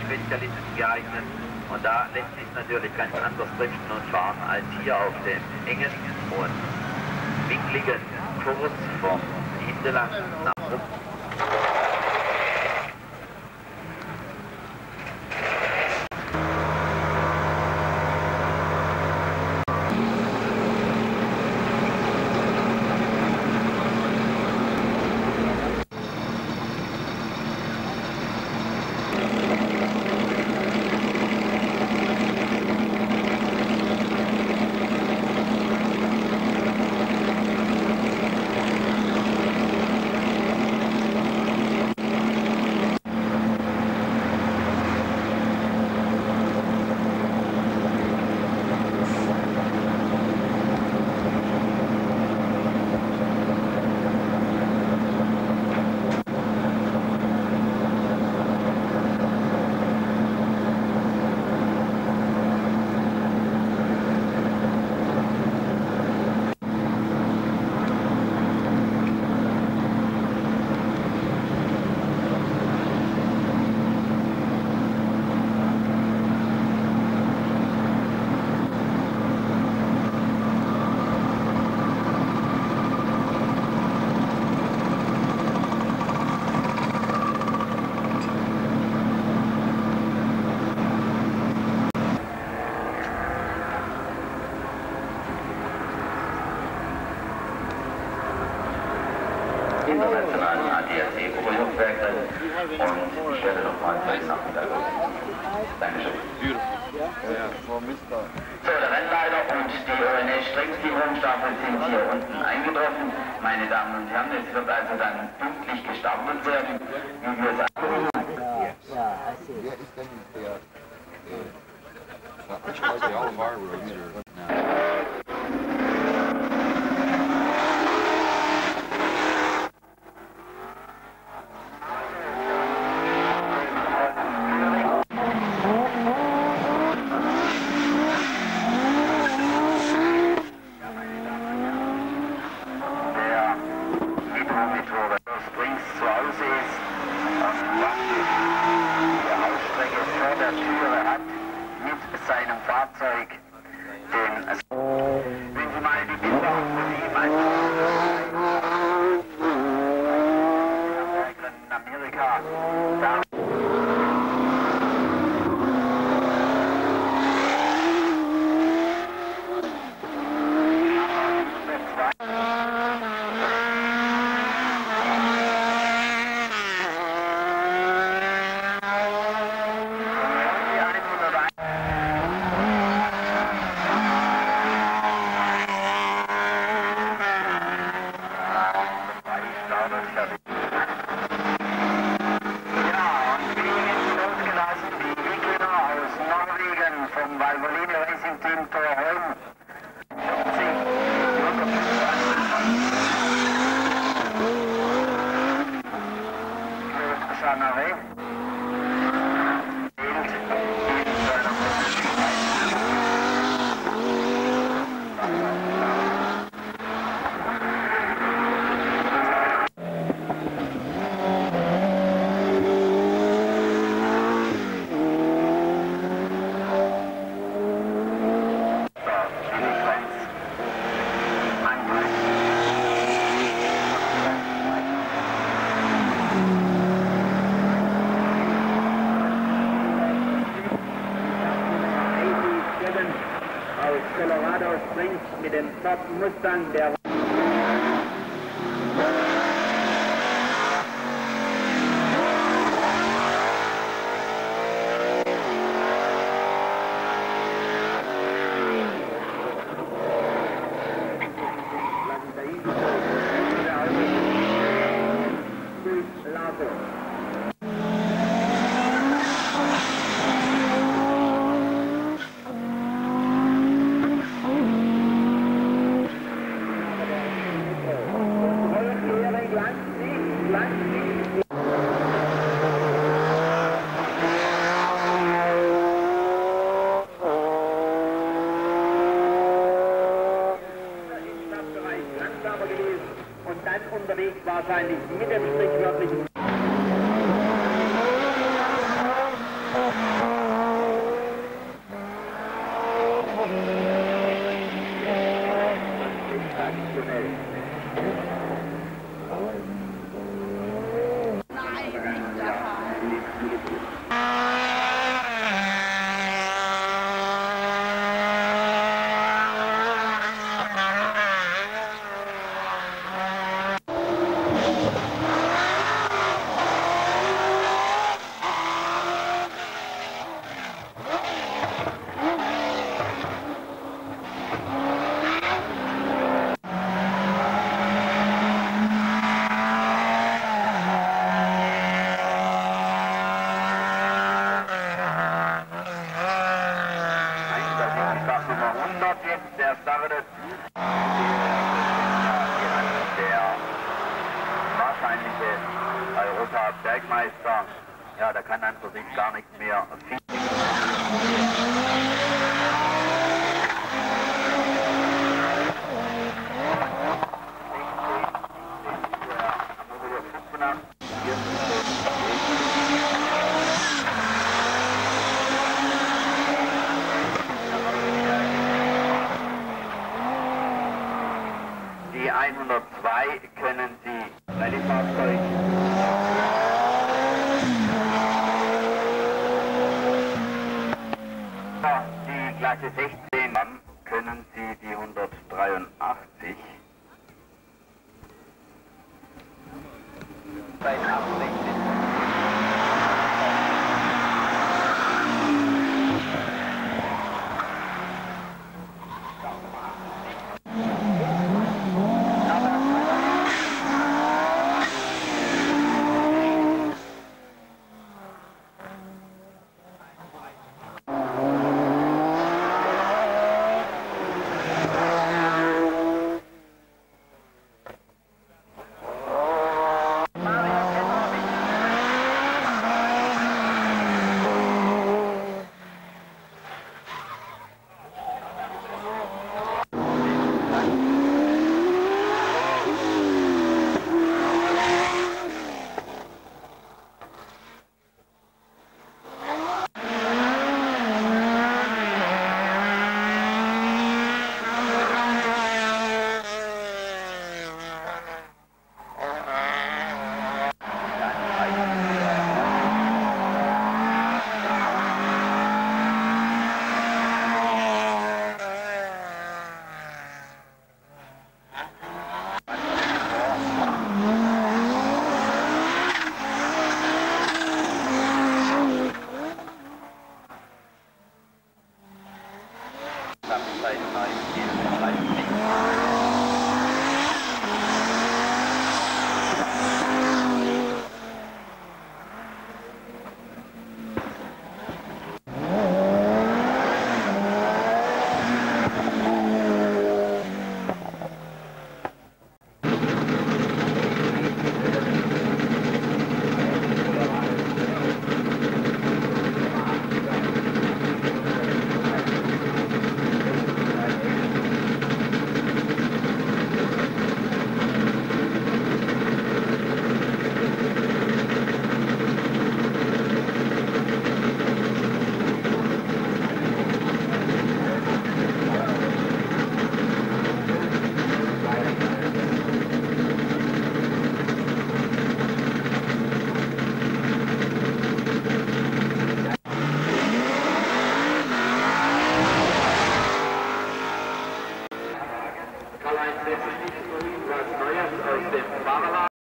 Spezialisten geeignet. Und da lässt sich natürlich ganz anders driften und fahren als hier auf dem engen und winkligen Kurs vom Hinterland nach oben. Internationalen ADAC-Oberhochwerke und ich werde nochmal gleich Nachmittag. Dankeschön. So, der Rennleiter und die ONS-Streckenführungsstaffel sind hier unten eingetroffen. Meine Damen und Herren, es wird also dann pünktlich gestartet werden, wie wir sagen. Wer ist denn der which was all of our roads are now? Colorado Springs mit dem Ford Mustang, der unterwegs wahrscheinlich mit dem sprichwörtlichen der startet. Der wahrscheinliche Europa-Bergmeister. Ja, da kann an für sich gar nichts mehr. Die 102 können Sie bei dem Fahrzeug die Klasse 16 können Sie